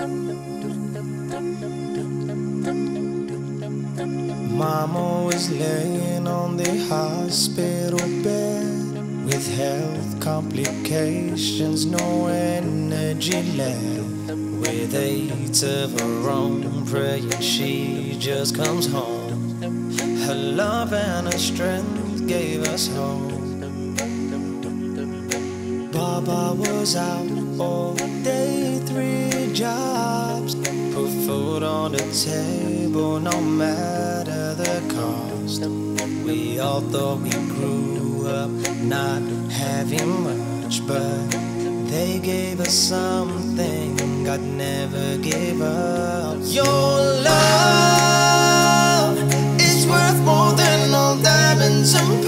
Mama was laying on the hospital bed with health complications, no energy left. With 8 of her own, praying she just comes home. Her love and her strength gave us hope. Baba was out all day, 3 jobs, put food on the table no matter the cost. We all thought we grew up not having much, but they gave us something God never gave up. Your love is worth more than all diamonds and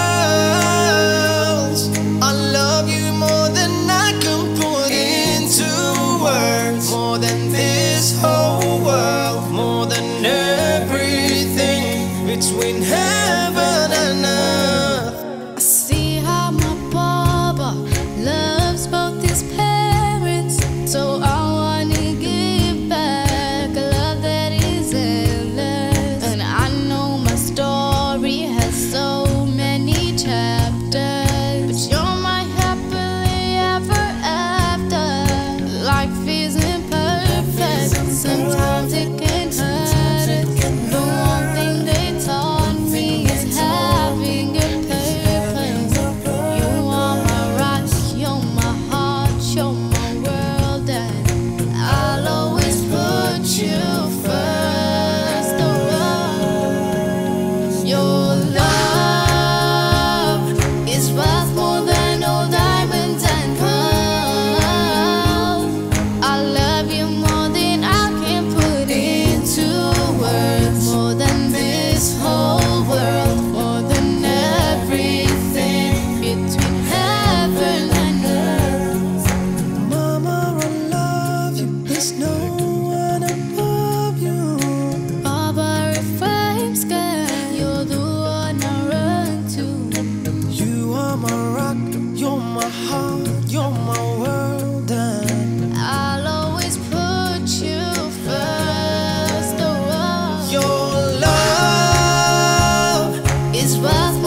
pearls. I love you more than I can put into words, more than this whole world, more than everything between heaven and earth. I see how my Baba loves both his parents, so I wanna give back a love that is endless. And I know my story has so many chapters, but you're my happily ever after. Life isn't perfect, sometimes it can hurt us. The one thing they taught me is having a purpose. You are my rock, you're my heart, you're my world, and I'll always put you first. Your love is worth more than all diamonds and pearls. I love you more than I can put into words, more than this whole world, more than everything between heaven and earth. Mama, I love you, there's no one above you. Baba, if I'm scared, you're the one I run to. You are my rock, you're my heart, you're my world, and I'll always put you first. your love It's worth